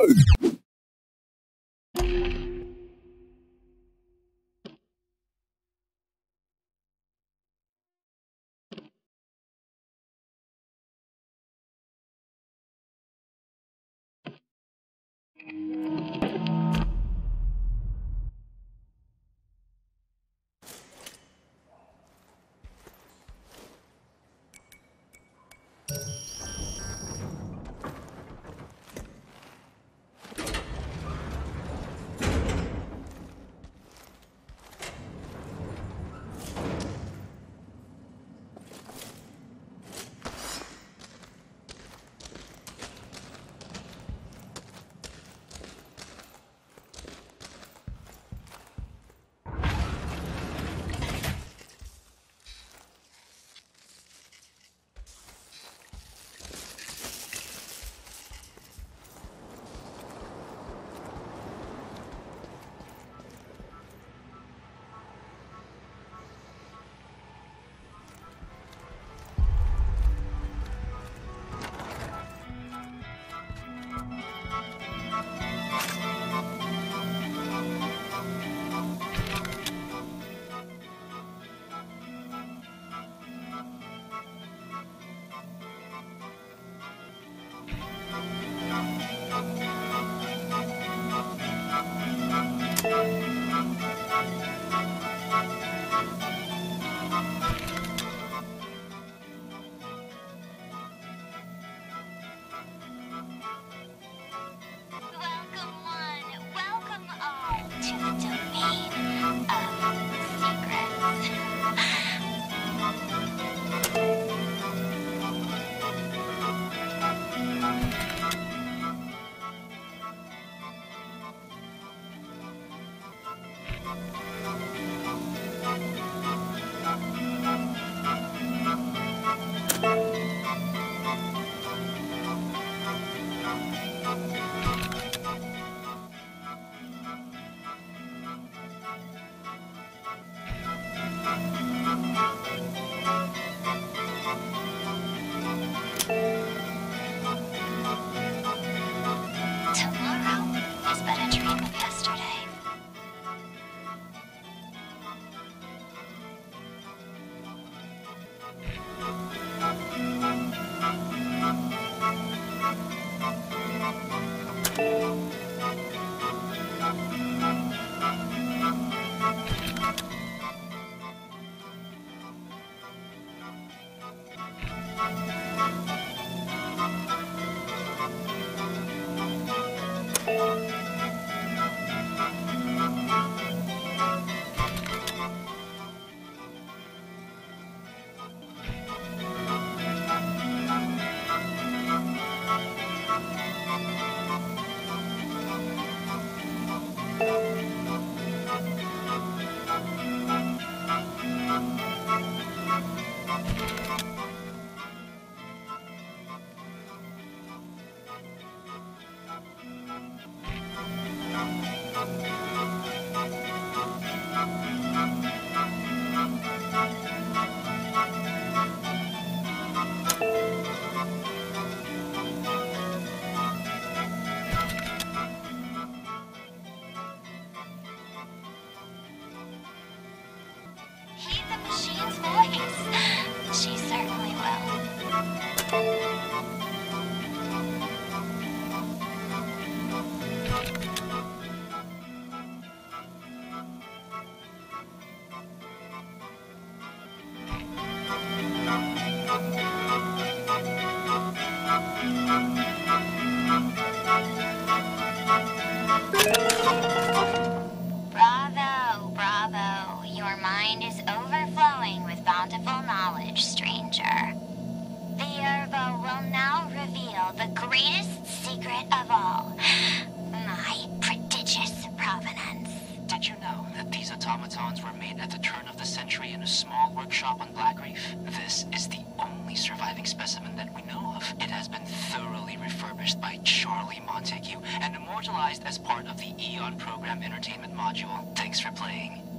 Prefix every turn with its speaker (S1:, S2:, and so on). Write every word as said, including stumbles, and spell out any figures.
S1: bountiful knowledge, stranger. The Yerhva will now reveal the greatest secret of all, my prodigious provenance.
S2: Did you know that these automatons were made at the turn of the century in a small workshop on Blackreef? This is the only surviving specimen that we know of. It has been thoroughly refurbished by Charlie Montague and immortalized as part of the AEON program entertainment module. Thanks for playing.